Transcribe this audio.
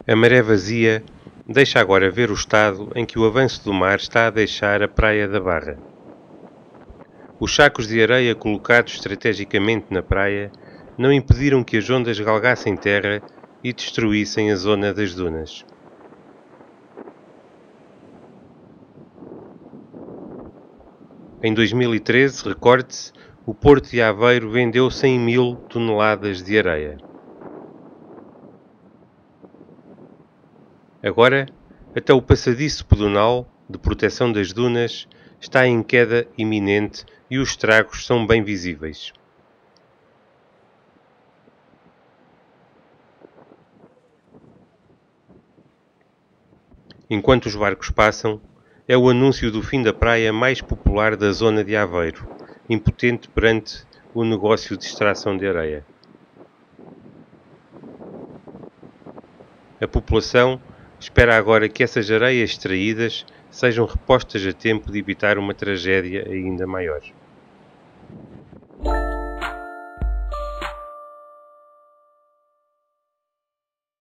A maré vazia deixa agora ver o estado em que o avanço do mar está a deixar a praia da Barra. Os sacos de areia colocados estrategicamente na praia não impediram que as ondas galgassem terra e destruíssem a zona das dunas. Em 2013, recorde-se, o Porto de Aveiro vendeu 100.000 toneladas de areia. Agora, até o passadiço pedonal de proteção das dunas está em queda iminente e os estragos são bem visíveis. Enquanto os barcos passam, é o anúncio do fim da praia mais popular da zona de Aveiro, impotente perante o negócio de extração de areia. A população espera agora que essas areias extraídas sejam repostas a tempo de evitar uma tragédia ainda maior.